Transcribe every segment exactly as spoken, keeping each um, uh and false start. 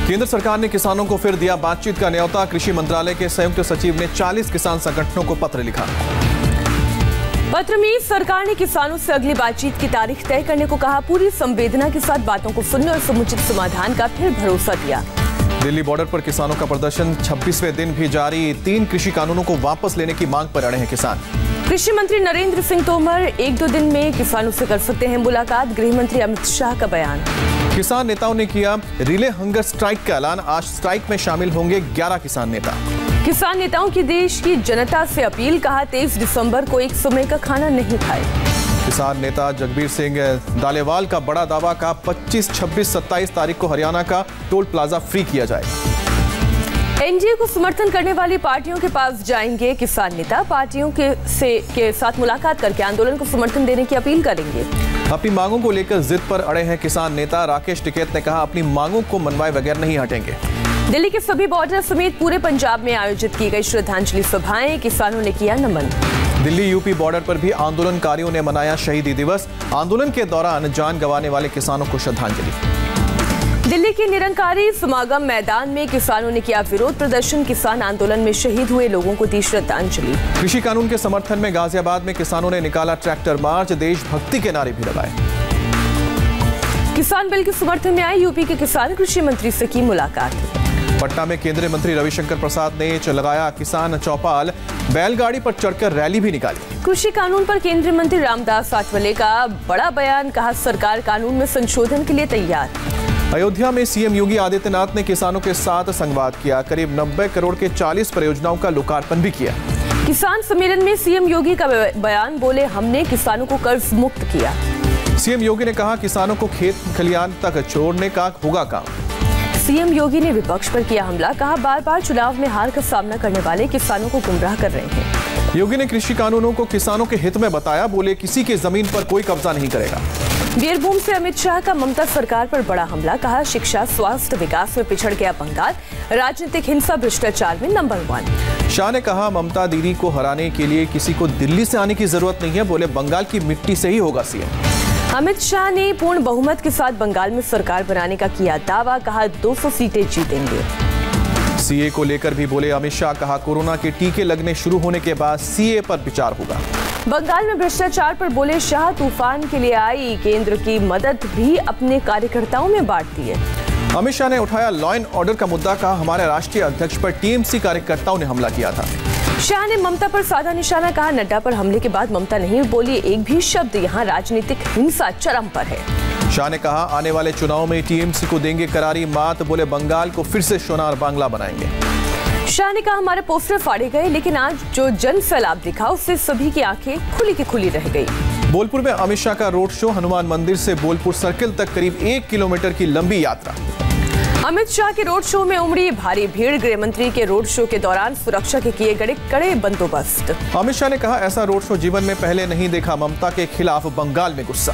केंद्र सरकार ने किसानों को फिर दिया बातचीत का न्योता। कृषि मंत्रालय के संयुक्त सचिव ने चालीस किसान संगठनों को पत्र लिखा। पत्र में सरकार ने किसानों से अगली बातचीत की तारीख तय करने को कहा। पूरी संवेदना के साथ बातों को सुनने और समुचित समाधान का फिर भरोसा दिया। दिल्ली बॉर्डर पर किसानों का प्रदर्शन छब्बीसवें दिन भी जारी। तीन कृषि कानूनों को वापस लेने की मांग पर अड़े हैं किसान। कृषि मंत्री नरेंद्र सिंह तोमर एक दो दिन में किसानों से कर सकते हैं मुलाकात। गृह मंत्री अमित शाह का बयान। किसान नेताओं ने किया रिले हंगर स्ट्राइक का ऐलान। आज स्ट्राइक में शामिल होंगे ग्यारह किसान नेता। किसान नेताओं की देश की जनता से अपील। कहा तेईस दिसंबर को एक समय का खाना नहीं खाए। किसान नेता जगबीर सिंह दालेवाल का बड़ा दावा। का पच्चीस, छब्बीस, सत्ताईस तारीख को हरियाणा का टोल प्लाजा फ्री किया जाएगा। एनडीए को समर्थन करने वाली पार्टियों के पास जाएंगे किसान नेता। पार्टियों के से के साथ मुलाकात करके आंदोलन को समर्थन देने की अपील करेंगे। अपनी मांगों को लेकर जिद पर अड़े हैं किसान नेता। राकेश टिकैत ने कहा अपनी मांगों को मनवाए बगैर नहीं हटेंगे। दिल्ली के सभी बॉर्डर समेत पूरे पंजाब में आयोजित की गई श्रद्धांजलि सभाएं। किसानों ने किया नमन। दिल्ली यूपी बॉर्डर पर भी आंदोलनकारियों ने मनाया शहीदी दिवस। आंदोलन के दौरान जान गंवाने वाले किसानों को श्रद्धांजलि। दिल्ली के निरंकारी समागम मैदान में किसानों ने किया विरोध प्रदर्शन। किसान आंदोलन में शहीद हुए लोगों को दी श्रद्धांजलि। कृषि कानून के समर्थन में गाजियाबाद में किसानों ने निकाला ट्रैक्टर मार्च। देशभक्ति के नारे भी लगाए। किसान बिल के समर्थन में आए यूपी के किसान। कृषि मंत्री से की मुलाकात। पटना में केंद्रीय मंत्री रविशंकर प्रसाद ने लगाया किसान चौपाल। बैलगाड़ी पर चढ़कर रैली भी निकाली। कृषि कानून पर केंद्रीय मंत्री रामदास आठवले का बड़ा बयान। कहा सरकार कानून में संशोधन के लिए तैयार। अयोध्या में सीएम योगी आदित्यनाथ ने किसानों के साथ संवाद किया। करीब नब्बे करोड़ के चालीस परियोजनाओं का लोकार्पण भी किया। किसान सम्मेलन में सीएम योगी का बयान। बोले हमने किसानों को कर्ज मुक्त किया। सीएम योगी ने कहा किसानों को खेत खलियान तक छोड़ने का होगा काम। सीएम योगी ने विपक्ष पर किया हमला। कहा बार बार चुनाव में हार का सामना करने वाले किसानों को गुमराह कर रहे हैं। योगी ने कृषि कानूनों को किसानों के हित में बताया। बोले किसी की जमीन पर कोई कब्जा नहीं करेगा। बीरभूम से अमित शाह का ममता सरकार पर बड़ा हमला। कहा शिक्षा, स्वास्थ्य, विकास में पिछड़ गया बंगाल। राजनीतिक हिंसा, भ्रष्टाचार में नंबर वन। शाह ने कहा ममता दीदी को हराने के लिए किसी को दिल्ली से आने की जरूरत नहीं है। बोले बंगाल की मिट्टी से ही होगा सीएम। अमित शाह ने पूर्ण बहुमत के साथ बंगाल में सरकार बनाने का किया दावा। कहा दो सौ सीटें जीतेंगे। सीए को लेकर भी बोले अमित शाह। कहा कोरोना के टीके लगने शुरू होने के बाद सीए पर विचार होगा। बंगाल में भ्रष्टाचार पर बोले शाह तूफान के लिए आई केंद्र की मदद भी अपने कार्यकर्ताओं में बांटती है। अमित शाह ने उठाया लॉ एंड ऑर्डर का मुद्दा। कहा हमारे राष्ट्रीय अध्यक्ष पर टीएमसी कार्यकर्ताओं ने हमला किया था। शाह ने ममता पर साधा निशाना। कहा नड्डा पर हमले के बाद ममता नहीं बोली एक भी शब्द। यहाँ राजनीतिक हिंसा चरम पर है। शाह ने कहा आने वाले चुनाव में टीएमसी को देंगे करारी मात। बोले बंगाल को फिर से सोनार बांग्ला बनाएंगे। शाह ने कहा हमारे पोस्टर फाड़े गए लेकिन आज जो जन सैलाब दिखा उससे सभी की आंखें खुली की खुली रह गई। बोलपुर में अमित शाह का रोड शो। हनुमान मंदिर से बोलपुर सर्किल तक करीब एक किलोमीटर की लंबी यात्रा। अमित शाह के रोड शो में उमड़ी भारी भीड़। गृह मंत्री के रोड शो के दौरान सुरक्षा के किए गए कड़े बंदोबस्त। अमित शाह ने कहा ऐसा रोड शो जीवन में पहले नहीं देखा। ममता के खिलाफ बंगाल में गुस्सा।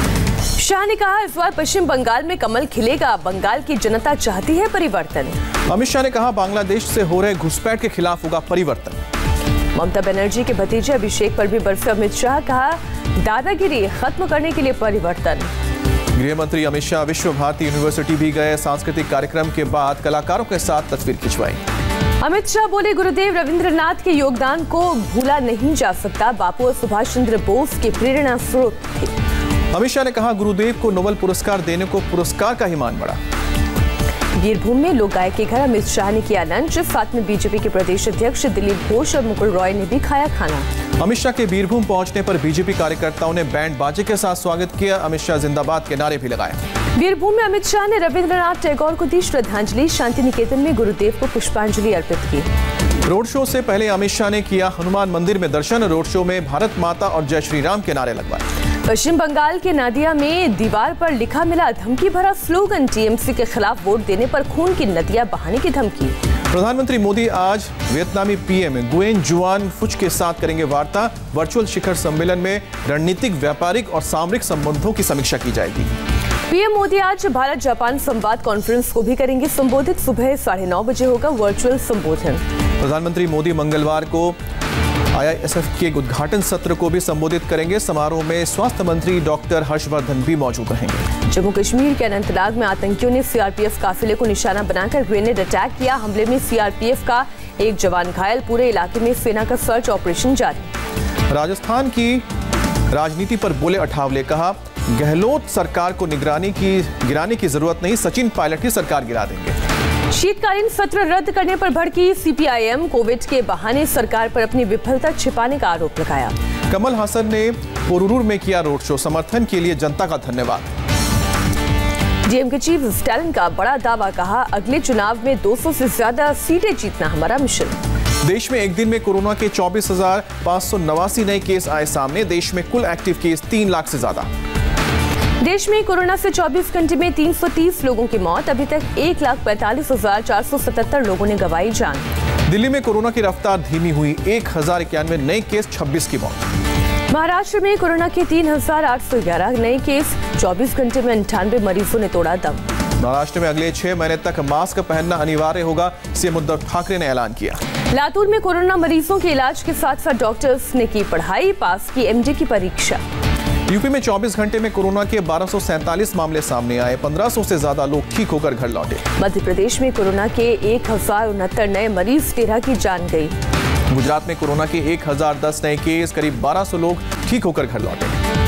शाह ने कहा इस बार पश्चिम बंगाल में कमल खिलेगा। बंगाल की जनता चाहती है परिवर्तन। अमित शाह ने कहा बांग्लादेश से हो रहे घुसपैठ के खिलाफ होगा परिवर्तन। ममता बनर्जी के भतीजे अभिषेक पर भी बरसे अमित शाह। कहा दादागिरी खत्म करने के लिए परिवर्तन। गृह मंत्री अमित शाह विश्व भारती यूनिवर्सिटी भी गए। सांस्कृतिक कार्यक्रम के बाद कलाकारों के साथ तस्वीर खिंचवाई। अमित शाह बोले गुरुदेव रविंद्रनाथ के योगदान को भूला नहीं जा सकता। बापू और सुभाष चंद्र बोस के प्रेरणा स्रोत थे। अमित शाह ने कहा गुरुदेव को नोबेल पुरस्कार देने को पुरस्कार का ही मान बढ़ा। बीरभूम में लोक गायक के घर अमित शाह ने किया लंच। साथ में बीजेपी के प्रदेश अध्यक्ष दिलीप घोष और मुकुल रॉय ने भी खाया खाना। अमित शाह के बीरभूम पहुंचने पर बीजेपी कार्यकर्ताओं ने बैंड बाजे के साथ स्वागत किया। अमित शाह जिंदाबाद के नारे भी लगाए। बीरभूम में अमित शाह ने रविंद्रनाथ टैगोर को दी श्रद्धांजलि। शांति निकेतन में गुरुदेव को पुष्पांजलि अर्पित की। रोड शो से पहले अमित शाह ने किया हनुमान मंदिर में दर्शन। रोड शो में भारत माता और जय श्री राम के नारे लगवाए। पश्चिम बंगाल के नादिया में दीवार पर लिखा मिला धमकी भरा स्लोगन। टीएमसी के खिलाफ वोट देने पर खून की नदियां बहाने की धमकी। प्रधानमंत्री मोदी आज वियतनामी पीएम गुएन जुआन फुच के साथ करेंगे वार्ता। वर्चुअल शिखर सम्मेलन में रणनीतिक, व्यापारिक और सामरिक संबंधों की समीक्षा की जाएगी। पीएम मोदी आज भारत जापान संवाद कॉन्फ्रेंस को भी करेंगे संबोधित। सुबह साढ़े नौ बजे होगा वर्चुअल संबोधन। प्रधानमंत्री मोदी मंगलवार को आई आई एस एफ के उद्घाटन सत्र को भी संबोधित करेंगे। समारोह में स्वास्थ्य मंत्री डॉक्टर हर्षवर्धन भी मौजूद रहेंगे। जम्मू कश्मीर के अनंतनाग में आतंकियों ने सी आर पी एफ काफिले को निशाना बनाकर ग्रेनेड अटैक किया। हमले में सी आर पी एफ का एक जवान घायल। पूरे इलाके में सेना का सर्च ऑपरेशन जारी। राजस्थान की राजनीति पर बोले अठावले, कहा गहलोत सरकार को निगरानी की गिराने की जरूरत नहीं, सचिन पायलट ही सरकार गिरा देंगे। शीतकालीन सत्र रद्द करने पर भड़की C P I M. Covid के बहाने सरकार पर अपनी विफलता छिपाने का आरोप लगाया। कमल हासन ने पोरुर में किया रोड शो, समर्थन के लिए जनता का धन्यवाद। D M K chief Stalin का बड़ा दावा, कहा अगले चुनाव में दो सौ से ज्यादा सीटें जीतना हमारा मिशन। देश में एक दिन में कोरोना के चौबीस हजार पाँच सौ नवासी नए केस आए सामने। देश में कुल एक्टिव केस तीन लाख से ज्यादा। देश में कोरोना से चौबीस घंटे में तीन सौ तीस लोगों की मौत। अभी तक एक लाख पैंतालीस हजार चार सौ सतहत्तर लोगों ने गंवाई जान। दिल्ली में कोरोना की रफ्तार धीमी हुई, एक हजार इक्यानवे नए केस, छब्बीस की मौत। महाराष्ट्र में कोरोना के तीन हजार आठ सौ ग्यारह नए केस, चौबीस घंटे में अंठानवे मरीजों ने तोड़ा दम। महाराष्ट्र में अगले छह महीने तक मास्क पहनना अनिवार्य होगा, सीएम उद्धव ठाकरे ने ऐलान किया। लातूर में कोरोना मरीजों के इलाज के साथ साथ डॉक्टर्स ने की पढ़ाई, पास की एम डी की परीक्षा। यूपी में चौबीस घंटे में कोरोना के बारह सौ सैंतालीस मामले सामने आए। पंद्रह सौ से ज्यादा लोग ठीक होकर घर लौटे। मध्य प्रदेश में कोरोना के एक हजार उनहत्तर नए मरीज, तेरह की जान गई। गुजरात में कोरोना के एक हजार दस नए केस, करीब बारह सौ लोग ठीक होकर घर लौटे।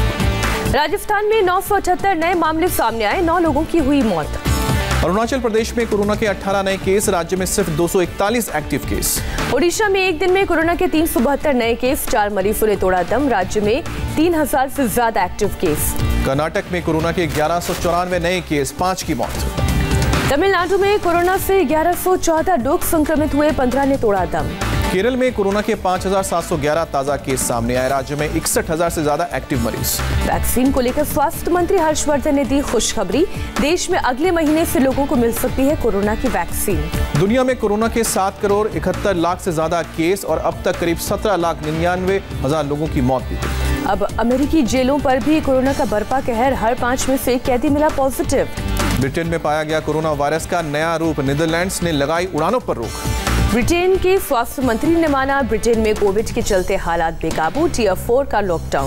राजस्थान में नौ सौ अठहत्तर नए मामले सामने आए, नौ लोगों की हुई मौत। अरुणाचल प्रदेश में कोरोना के अठारह नए केस, राज्य में सिर्फ दो सौ इकतालीस एक्टिव केस। ओडिशा में एक दिन में कोरोना के तीन सौ बहत्तर नए केस, चार मरीजों ने तोड़ा दम। राज्य में तीन हजार से ज्यादा एक्टिव केस। कर्नाटक में कोरोना के ग्यारह सौ चौरानवे नए केस, पांच की मौत। तमिलनाडु में कोरोना से ग्यारह सौ चौदह लोग संक्रमित हुए, पंद्रह ने तोड़ा दम। केरल में कोरोना के पाँच हजार सात सौ ग्यारह ताजा केस सामने आए। राज्य में इकसठ हजार से ज्यादा एक्टिव मरीज। वैक्सीन को लेकर स्वास्थ्य मंत्री हर्षवर्धन ने दी खुशखबरी। देश में अगले महीने से लोगों को मिल सकती है कोरोना की वैक्सीन। दुनिया में कोरोना के सात करोड़ इकहत्तर लाख से ज्यादा केस और अब तक करीब सत्रह लाख निन्यानवे हजार लोगों की मौत भी हुई। अब अमेरिकी जेलों पर भी कोरोना का बरपा कहर, हर पांच में से एक कैदी मिला पॉजिटिव। ब्रिटेन में पाया गया कोरोना वायरस का नया रूप, नीदरलैंड्स ने लगाई उड़ानों पर रोक। ब्रिटेन के स्वास्थ्य मंत्री ने माना ब्रिटेन में कोविड के चलते हालात बेकाबू, टियर फोर का लॉकडाउन।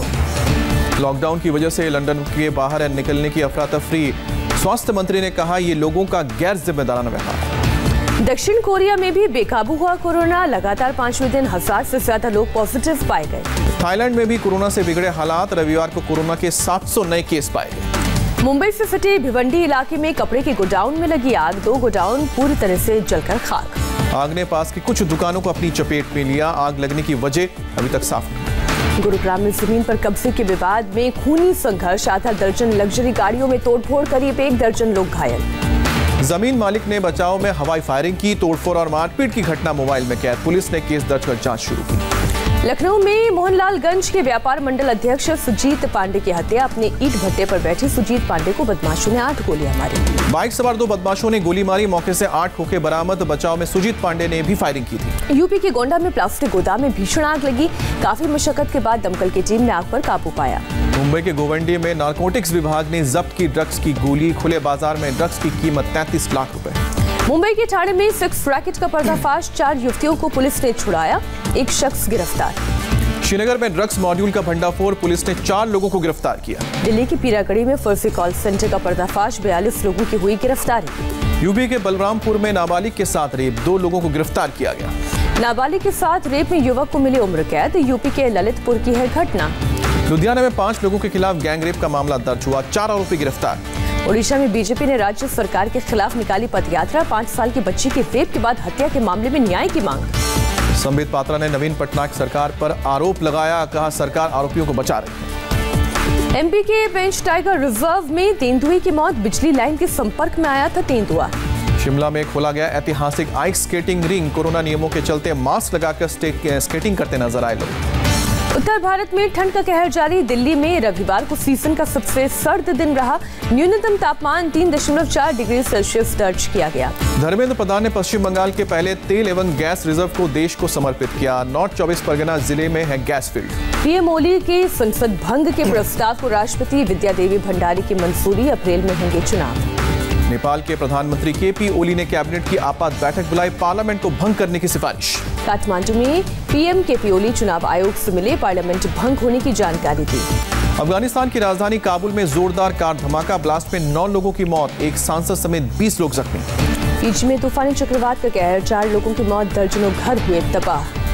लॉकडाउन की वजह से लंदन के बाहर निकलने की अफरा तफरी, स्वास्थ्य मंत्री ने कहा ये लोगों का गैर जिम्मेदाराना व्यवहार। दक्षिण कोरिया में भी बेकाबू हुआ कोरोना, लगातार पांचवें दिन हजार से ज्यादा लोग पॉजिटिव पाए गए। थाईलैंड में भी कोरोना से बिगड़े हालात, रविवार को कोरोना के सात सौ नए केस पाए गए। मुंबई से सटे भिवंडी इलाके में कपड़े के गोडाउन में लगी आग, दो गोडाउन पूरी तरह से जलकर खाक। आग ने पास की कुछ दुकानों को अपनी चपेट में लिया, आग लगने की वजह अभी तक साफ नहीं। गुरुग्राम में जमीन पर कब्जे के विवाद में खूनी संघर्ष, आधा दर्जन लग्जरी गाड़ियों में तोड़फोड़, करीब एक दर्जन लोग घायल। जमीन मालिक ने बचाव में हवाई फायरिंग की, तोड़फोड़ और मारपीट की घटना मोबाइल में कैद, पुलिस ने केस दर्ज कर जांच शुरू की। लखनऊ में मोहनलालगंज के व्यापार मंडल अध्यक्ष सुजीत पांडे की हत्या, अपने ईंट भट्टे पर बैठे सुजीत पांडे को बदमाशों ने आठ गोलियां मारी। बाइक सवार दो बदमाशों ने गोली मारी, मौके से आठ खोखे बरामद। बचाव में सुजीत पांडे ने भी फायरिंग की थी। यूपी के गोंडा में प्लास्टिक गोदाम में भीषण आग लगी, काफी मशक्कत के बाद दमकल की टीम ने आग पर काबू पाया। मुंबई के गोवंडी में नारकोटिक्स विभाग ने जब्त की ड्रग्स की गोली, खुले बाजार में ड्रग्स की कीमत तैंतीस लाख रुपए। मुंबई के ठाणे में सेक्स रैकेट का पर्दाफाश, चार युवतियों को पुलिस ने छुड़ाया, एक शख्स गिरफ्तार। श्रीनगर में ड्रग्स मॉड्यूल का भंडाफोड़, पुलिस ने चार लोगों को गिरफ्तार किया। दिल्ली की पीरागढ़ी में फर्जी कॉल सेंटर का पर्दाफाश, बयालीस लोगों की हुई गिरफ्तारी। यूपी के बलरामपुर में नाबालिग के साथ रेप, दो लोगों को गिरफ्तार किया गया। नाबालिग के साथ रेप में युवक को मिली उम्र कैद, यूपी के ललितपुर की है घटना। लुधियाना में पांच लोगों के खिलाफ गैंगरेप का मामला दर्ज हुआ, चार आरोपी गिरफ्तार। ओडिशा में बीजेपी ने राज्य सरकार के खिलाफ निकाली पदयात्रा, पाँच साल की बच्ची की रेप के बाद हत्या के मामले में न्याय की मांग। संबित पात्रा ने नवीन पटनायक सरकार पर आरोप लगाया, कहा सरकार आरोपियों को बचा रही है। एमपी के पेंच टाइगर रिजर्व में तेंदुए की मौत, बिजली लाइन के संपर्क में आया था तेंदुआ। शिमला में खोला गया ऐतिहासिक आइस स्केटिंग रिंग, कोरोना नियमों के चलते मास्क लगाकर स्केटिंग करते नजर आए लोग। उत्तर भारत में ठंड का कहर जारी, दिल्ली में रविवार को सीजन का सबसे सर्द दिन रहा, न्यूनतम तापमान तीन दशमलव चार डिग्री सेल्सियस दर्ज किया गया। धर्मेंद्र प्रधान ने पश्चिम बंगाल के पहले तेल एवं गैस रिजर्व को देश को समर्पित किया, नॉर्थ चौबीस परगना जिले में है गैस फील्ड। पीएम ओली के संसद भंग के प्रस्ताव को राष्ट्रपति विद्या देवी भंडारी की मंजूरी, अप्रैल में होंगे चुनाव। नेपाल के प्रधानमंत्री के पी ओली ने कैबिनेट की आपात बैठक बुलाई, पार्लियामेंट को भंग करने की सिफारिश। काठमांडू में पीएम के पी ओली चुनाव आयोग से मिले, पार्लियामेंट भंग होने की जानकारी दी। अफगानिस्तान की राजधानी काबुल में जोरदार कार धमाका, ब्लास्ट में नौ लोगों की मौत, एक सांसद समेत बीस लोग जख्मी। फिजी में तूफानी चक्रवात का कहर, चार लोगों की मौत, दर्जनों घर हुए तबाह।